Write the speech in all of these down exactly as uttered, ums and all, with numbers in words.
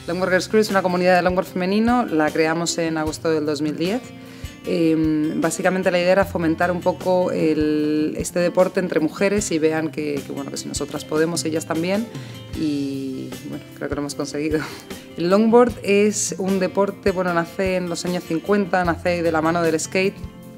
Longboard Girls Crew es una comunidad de longboard femenino, la creamos en agosto del dos mil diez. Eh, básicamente la idea era fomentar un poco el, este deporte entre mujeres y vean que, que, bueno, que si nosotras podemos, ellas también, y bueno, creo que lo hemos conseguido. El longboard es un deporte, bueno, nace en los años cincuenta, nace de la mano del skate.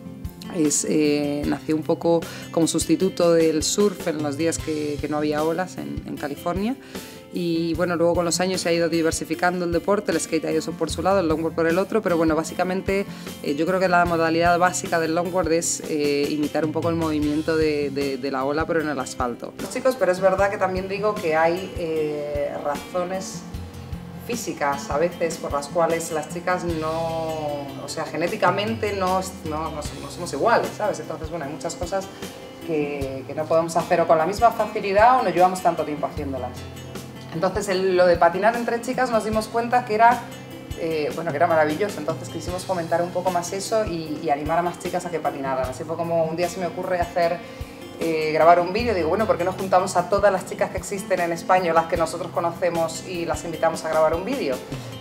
Es, eh, nació un poco como sustituto del surf en los días que, que no había olas en, en California, y bueno, luego con los años se ha ido diversificando el deporte, el skate ha ido por su lado, el longboard por el otro, pero bueno, básicamente eh, yo creo que la modalidad básica del longboard es eh, imitar un poco el movimiento de, de, de la ola, pero en el asfalto. Chicos, pero es verdad que también digo que hay eh, razones físicas a veces por las cuales las chicas no, o sea, genéticamente no, no, no, no somos iguales, ¿sabes? Entonces, bueno, hay muchas cosas que, que no podemos hacer o con la misma facilidad o no llevamos tanto tiempo haciéndolas. Entonces, el, lo de patinar entre chicas nos dimos cuenta que era, eh, bueno, que era maravilloso, entonces quisimos fomentar un poco más eso y, y animar a más chicas a que patinaran. Así fue como un día se me ocurre hacer Eh, grabar un vídeo, digo, bueno, ¿por qué no juntamos a todas las chicas que existen en España, las que nosotros conocemos, y las invitamos a grabar un vídeo?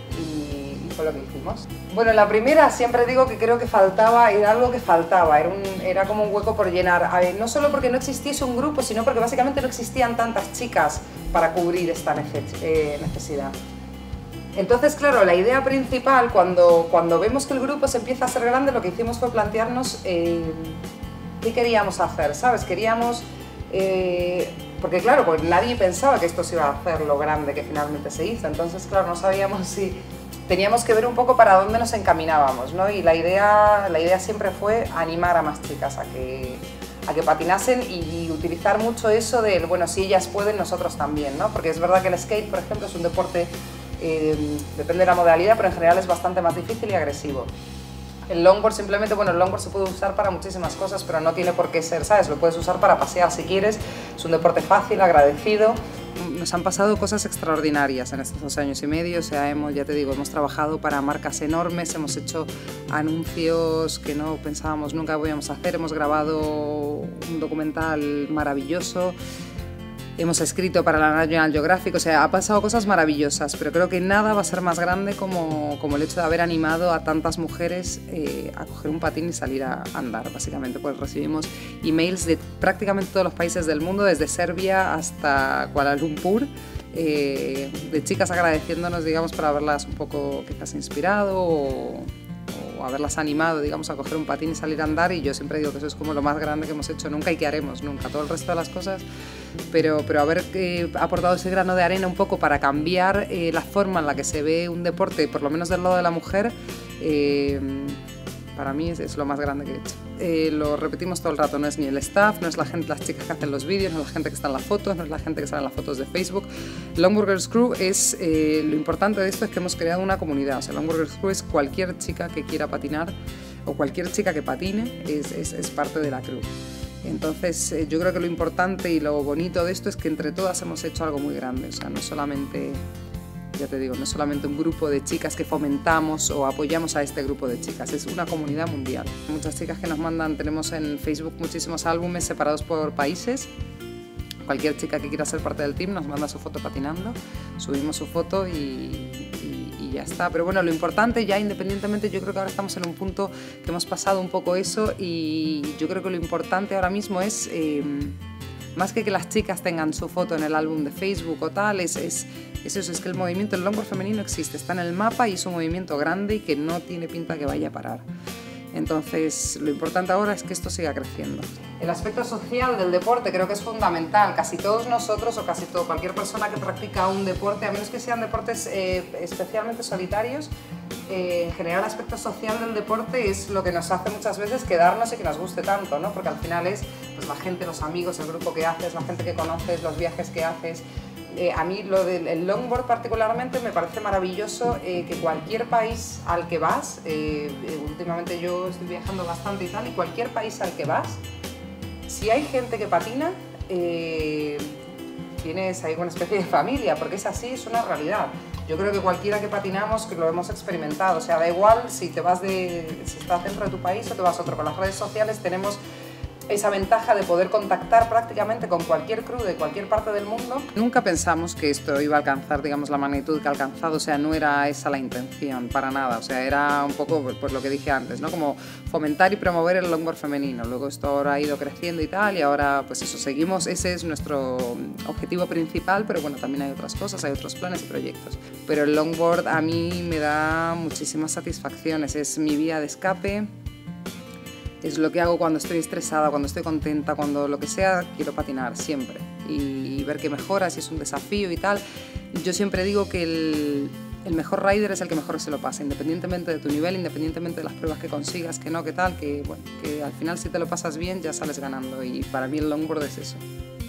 Y, y fue lo que hicimos. Bueno, la primera siempre digo que creo que faltaba, era algo que faltaba, era, un, era como un hueco por llenar. A ver, no solo porque no existiese un grupo, sino porque básicamente no existían tantas chicas para cubrir esta necesidad. Entonces, claro, la idea principal, cuando, cuando vemos que el grupo se empieza a ser grande, lo que hicimos fue plantearnos eh, ¿qué queríamos hacer? ¿Sabes? Queríamos, eh, porque claro, pues nadie pensaba que esto se iba a hacer lo grande que finalmente se hizo, entonces claro, no sabíamos si teníamos que ver un poco para dónde nos encaminábamos, ¿no? Y la idea, la idea siempre fue animar a más chicas a que, a que patinasen y, y utilizar mucho eso del, bueno, si ellas pueden, nosotros también, ¿no? Porque es verdad que el skate, por ejemplo, es un deporte, eh, depende de la modalidad, pero en general es bastante más difícil y agresivo. El longboard simplemente, bueno, el longboard se puede usar para muchísimas cosas, pero no tiene por qué ser, ¿sabes? Lo puedes usar para pasear si quieres, es un deporte fácil, agradecido. Nos han pasado cosas extraordinarias en estos dos años y medio, o sea, hemos, ya te digo, hemos trabajado para marcas enormes, hemos hecho anuncios que no pensábamos nunca podíamos hacer, hemos grabado un documental maravilloso. Hemos escrito para la National Geographic, o sea, ha pasado cosas maravillosas, pero creo que nada va a ser más grande como, como el hecho de haber animado a tantas mujeres eh, a coger un patín y salir a andar, básicamente. Pues recibimos emails de prácticamente todos los países del mundo, desde Serbia hasta Kuala Lumpur, eh, de chicas agradeciéndonos, digamos, por haberlas un poco quizás inspirado o, o haberlas animado, digamos, a coger un patín y salir a andar, y yo siempre digo que eso es como lo más grande que hemos hecho nunca y que haremos nunca. Todo el resto de las cosas, pero, pero haber eh, aportado ese grano de arena un poco para cambiar eh, la forma en la que se ve un deporte, por lo menos del lado de la mujer, eh, para mí es, es lo más grande que he hecho. Eh, lo repetimos todo el rato, no es ni el staff, no es la gente, las chicas que hacen los vídeos, no es la gente que está en las fotos, no es la gente que sale en las fotos de Facebook. Longboard Girls Crew es, eh, lo importante de esto es que hemos creado una comunidad, o sea, Longboard Girls Crew es cualquier chica que quiera patinar o cualquier chica que patine es, es, es parte de la crew. Entonces eh, yo creo que lo importante y lo bonito de esto es que entre todas hemos hecho algo muy grande, o sea, no solamente, ya te digo, no solamente un grupo de chicas que fomentamos o apoyamos a este grupo de chicas, es una comunidad mundial. Muchas chicas que nos mandan, tenemos en Facebook muchísimos álbumes separados por países. Cualquier chica que quiera ser parte del team nos manda su foto patinando, subimos su foto y, y, y ya está. Pero bueno, lo importante ya independientemente, yo creo que ahora estamos en un punto que hemos pasado un poco eso, y yo creo que lo importante ahora mismo es, eh, más que que las chicas tengan su foto en el álbum de Facebook o tal, es, es, es eso, es que el movimiento del longboard femenino existe, está en el mapa y es un movimiento grande y que no tiene pinta que vaya a parar. Entonces, lo importante ahora es que esto siga creciendo. El aspecto social del deporte creo que es fundamental. Casi todos nosotros, o casi todo, cualquier persona que practica un deporte, a menos que sean deportes eh, especialmente solitarios, eh, en general el aspecto social del deporte es lo que nos hace muchas veces quedarnos y que nos guste tanto, ¿no? Porque al final es pues, la gente, los amigos, el grupo que haces, la gente que conoces, los viajes que haces. Eh, a mí lo del longboard particularmente me parece maravilloso, eh, que cualquier país al que vas, eh, últimamente yo estoy viajando bastante y tal, y cualquier país al que vas, si hay gente que patina, eh, tienes ahí una especie de familia, porque es así, es una realidad. Yo creo que cualquiera que patinamos, que lo hemos experimentado, o sea, da igual si te vas de, si estás dentro de tu país o te vas a otro. Con las redes sociales tenemos esa ventaja de poder contactar prácticamente con cualquier crew de cualquier parte del mundo. Nunca pensamos que esto iba a alcanzar, digamos, la magnitud que ha alcanzado, o sea, no era esa la intención, para nada, o sea, era un poco pues lo que dije antes, ¿no? Como fomentar y promover el longboard femenino. Luego esto ahora ha ido creciendo y tal, y ahora pues eso, seguimos, ese es nuestro objetivo principal, pero bueno, también hay otras cosas, hay otros planes y proyectos. Pero el longboard a mí me da muchísimas satisfacciones, es mi vía de escape. Es lo que hago cuando estoy estresada, cuando estoy contenta, cuando lo que sea, quiero patinar siempre y ver que mejora, si es un desafío y tal. Yo siempre digo que el, el mejor rider es el que mejor se lo pasa, independientemente de tu nivel, independientemente de las pruebas que consigas, que no, que tal, que, bueno, que al final si te lo pasas bien ya sales ganando, y para mí el longboard es eso.